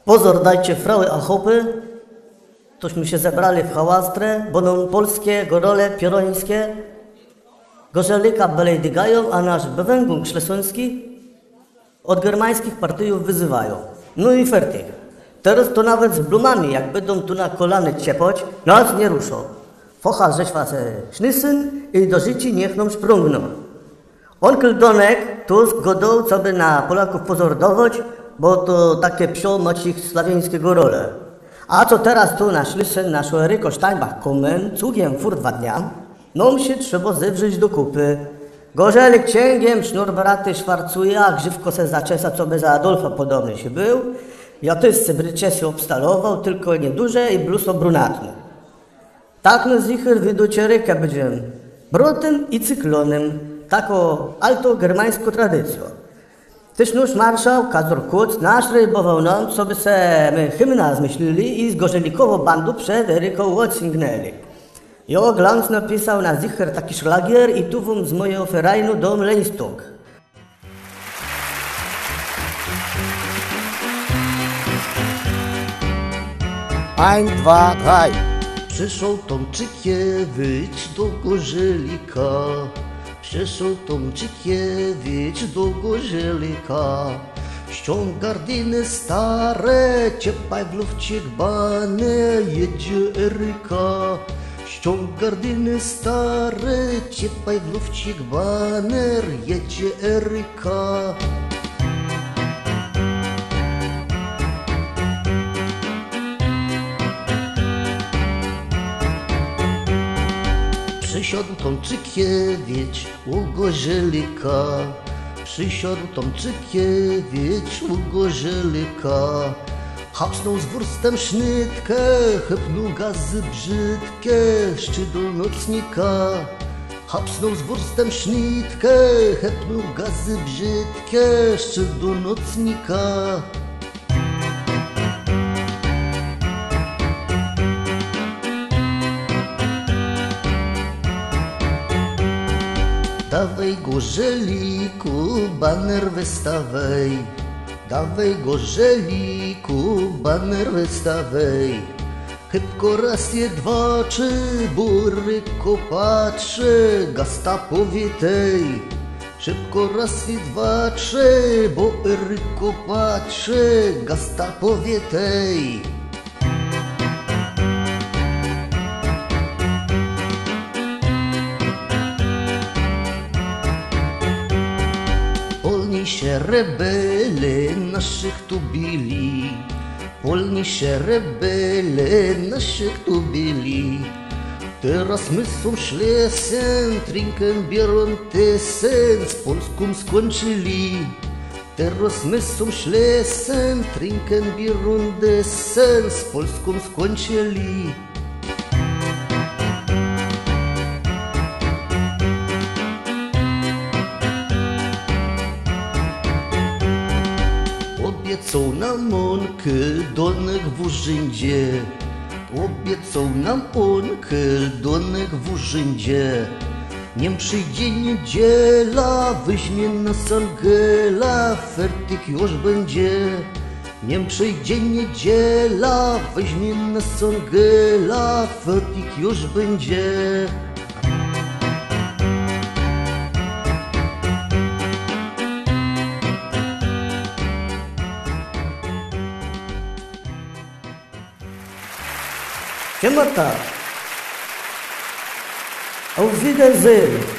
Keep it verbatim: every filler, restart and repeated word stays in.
Pozor dajcie frały a chopy, tośmy się zebrali w hałastrę, bo nam polskie gorole pierońskie gorzelika belej dygają, a nasz bewęgung szleszoński od germańskich partyjów wyzywają. No i fertig. Teraz to nawet z blumami, jak będą tu na kolany ciepać, nas nie ruszą. Focha rzeźwa se sznysyn i do życi niech nam sprungną. Onkel Donek tu zgodą, co by na Polaków pozordować, bo to takie psio macich sławieńskiego role. A co teraz tu na szlysyn na Szweryko Steinbach komen, cugiem fur dwa dnia, no się trzeba zewrzeć do kupy. Gorzelik cięgiem, sznurbraty szwarcuje, a grzywko se zaczesa, co by za Adolfa podobny się był. Ja też se brycie się obstalował, tylko nieduże i bluso brunatne. Tak no zicher wyducie rykę będziemy, brotem i cyklonem, taką alto-germańską tradycją. Tyż nóż marszał Kazor Kuc naszrejbował nam, co by se my hymna zmyślili i z gorzelikowo bandu przed Eryką odsięgnęli. Jo Glanz napisał na zicher taki szlagier i tu wam z mojej oferajnu dom Leństung. Ein, dwa, drei. Przyszł Tomczykiewicz do Gorzelika, przyszł Tomczykiewicz do Gorzelika. Ściąg gardiny stare, ciepaj w lufcik bany, jedzie Eryka. Ściąg gardiny stare, ciepaj w lufcik baner, jedzie Eryka. Przysiadł Tomczykiewicz u Gorzelika, przysiadł Tomczykiewicz u Gorzelika. Hapsnął z wurstem sznytkę, chepnął gazy brzydkie, szczy do nocnika. Hapsnął z wurstem sznytkę, chepnął gazy brzydkie, szczy do nocnika. Dawaj Gorzeliku, baner wystawaj. Dawaj Gorzeliku, baner wystawaj. Chybko raz je dwa, czy buryko patrzy, gasta powietej. Szybko raz je dwa, trzy, bo Eryko patrzy, gasta powietej. Polni się rebele naszych tu bili, polni się rebele naszych tu bili. Teraz my są szlesen, trinken bierą tesen, z Polską skończyli. Teraz my są szlesen, trinken bierą desen, z Polską skończyli. Obiecał nam onkel Donek w urzędzie, obiecał nam onkel Donek w urzędzie. Nim przyjdzie niedziela, weźmie nas Angela, fertik już będzie. Nim przyjdzie niedziela, weźmie nas Angela, fertik już będzie. Siemata. Auf Wiedersehen.